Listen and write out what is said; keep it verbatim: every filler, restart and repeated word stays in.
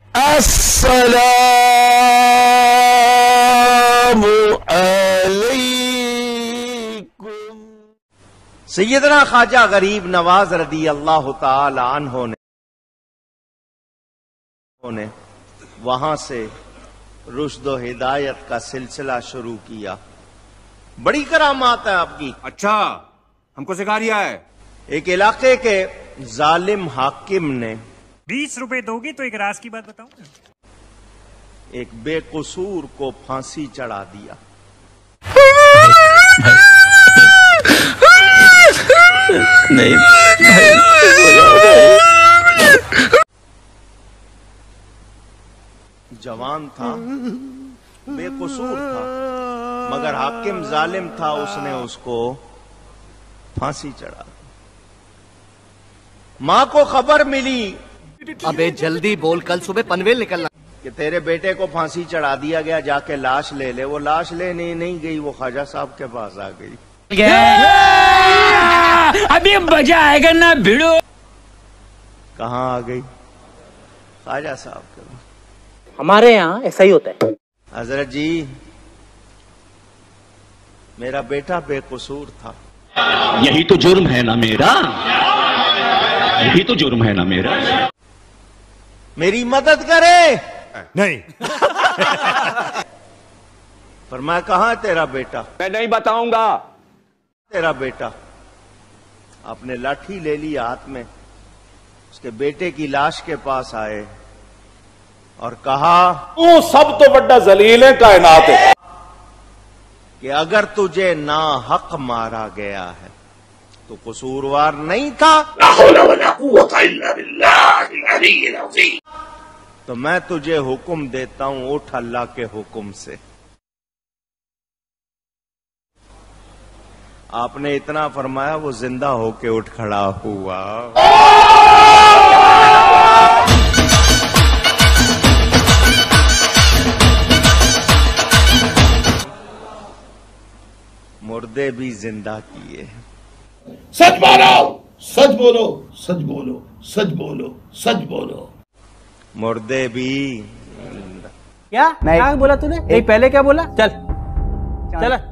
السلام علیکم۔ سیدنا خواجہ غریب نواز رضی اللہ تعالی عنہ نے وہاں سے رشد و ہدایت کا سلسلہ شروع کیا۔ بڑی کرامات ہے آپ کی۔ اچھا، ہم کو سکھا رہا ہے۔ ایک علاقے کے ظالم حاکم نے بیس روپے دو گی تو ایک راز کی بات بتاؤں، ایک بے قصور کو پھانسی چڑھا دیا۔ نہیں جوان تھا، بے قصور تھا، مگر حاکم ظالم تھا، اس نے اس کو پھانسی چڑھا دی۔ ماں کو خبر ملی ابے جلدی بول، کل صبح پنویل نکلنا کہ تیرے بیٹے کو پھانسی چڑھا دیا گیا، جا کے لاش لے لے۔ وہ لاش لینے نہیں گئی، وہ خواجہ صاحب کے پاس آ گئی۔ ابھی بجا آئے گا نا بھیڑو۔ کہاں آ گئی؟ خواجہ صاحب کے پاس۔ ہمارے یہاں ایسا ہی ہوتا ہے۔ حضرت جی، میرا بیٹا بے قصور تھا۔ یہی تو جرم ہے نا میرا، یہی تو جرم ہے نا میرا۔ میری مدد کرے۔ نہیں، فرمایا کہاں تیرا بیٹا؟ میں نہیں بتاؤں گا۔ تیرا بیٹا؟ آپ نے لاٹھی لے لی ہاتھ میں، اس کے بیٹے کی لاش کے پاس آئے اور کہا تو سب تو بڑا ذلیل ہے کائنات ہے کہ اگر تجھے ناحق مارا گیا ہے تو قصوروار نہیں تھا، لا حول ولا قوت الا باللہ العلی العظیم۔ تو میں تجھے حکم دیتا ہوں، اٹھ اللہ کے حکم سے۔ آپ نے اتنا فرمایا، وہ زندہ ہو کے اٹھ کھڑا ہوا۔ مردے بھی زندہ کیے۔ سچ بولو، سچ بولو، سچ بولو، سچ بولو، سچ بولو۔ مردے بھی کیا کیا بولا تو نے؟ ایک پہلے کیا بولا؟ چل چل